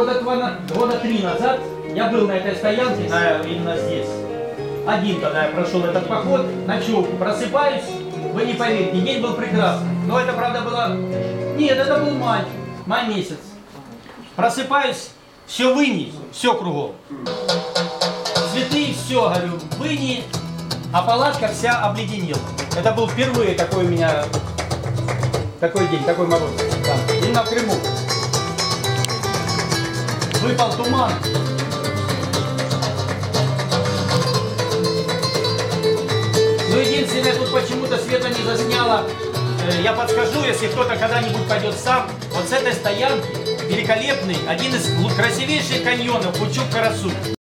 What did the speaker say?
года 3 назад я был на этой стоянке, именно здесь. Один тогда я прошел этот поход, ночевку, просыпаюсь, вы не поверите, день был прекрасный. Но это, правда, было... Нет, это был май месяц. Просыпаюсь, все выни, все кругом. Цветы, все, говорю, выни, а палатка вся обледенела. Это был впервые такой у меня, такой день, такой мороз. Там, именно в Крыму. Выпал туман. Ну, единственное, тут почему-то света не засняло. Я подскажу, если кто-то когда-нибудь пойдет сам, вот с этой стоянки великолепный, один из красивейших каньонов Учук-Карасу.